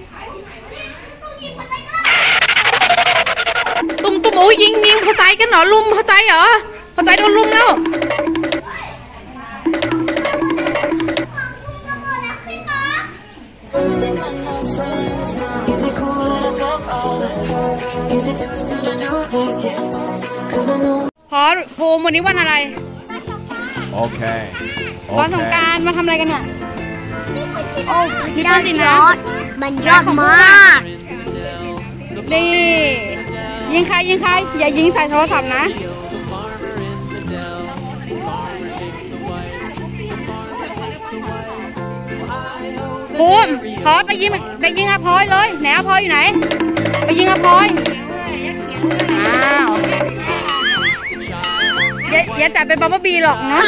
ตุ้มโอ้ยิงพอใจกันเหรอลุมพอใจเหรอพอใจโดนลุมแล้วพอภูมิวันนี้วันอะไรโอเควันสงกรานต์มาทำอะไรกันเนี่ยโอ้พี่ต้นจอดมันยอดมากนี่ยิงใครอย่ายิงใส่โทรศัพท์นะภูมิพอไปยิงอาพลอยเลยไหนอาพลอยอยู่ไหนไปยิงอาพลอยอ้าวอย่าจัดเป็นบับเบิ้ลบีหรอกเนาะ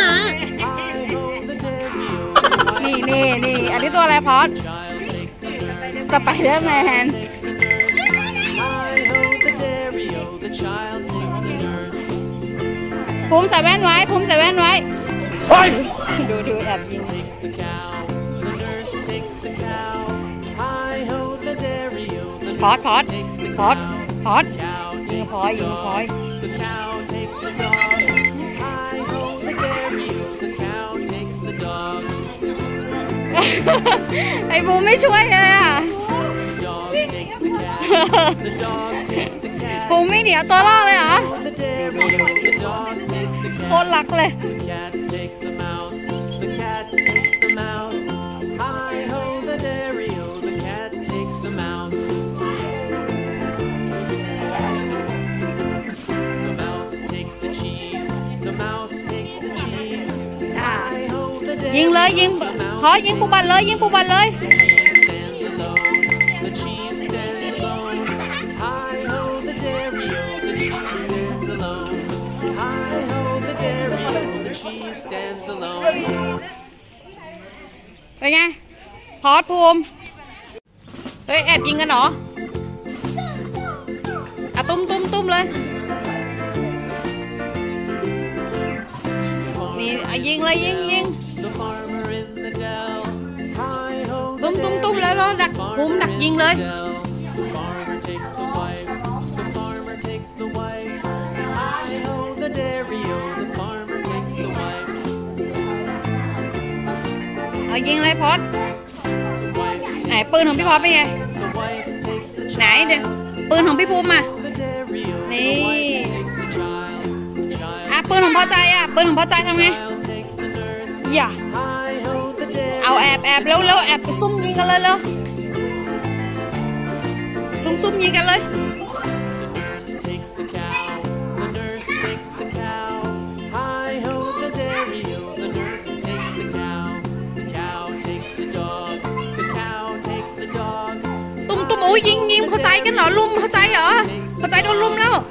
นี่อันนี้ตัวอะไรพอดสไปเดอร์แมนภูมิใส่แว่นไว้ดูแอบยิงพอดยิงพลอยไอ้บูไม่ช่วยเลยอ่ะบูไม่เหนียวตัวล่อเลยเหรอโคตรรักเลยยิงเลยพอยิงปูบันเลยเป็นไงพอดภูมิเฮ้ยแอบยิงกันเหรออะตุ้มเลยนี่ยิงเลยยิงตุ้มแล้วดักภูมิดักยิงเลยเอายิงเลยพอดไหนปืนของพี่พอดเป็นไงไหนเดี๋ยวปืนของพี่ภูมิมานี่ปืนของพ่อใจปืนของพ่อใจทำไงอย่าเอาแอบแล้วแอบไปซุ่มยิงกันเลยซุ่มยิงกันเลยตุ้มโอ้ยิงพอใจกันเหรอลุมพอใจเหรอพอใจโดนลุมแล้ว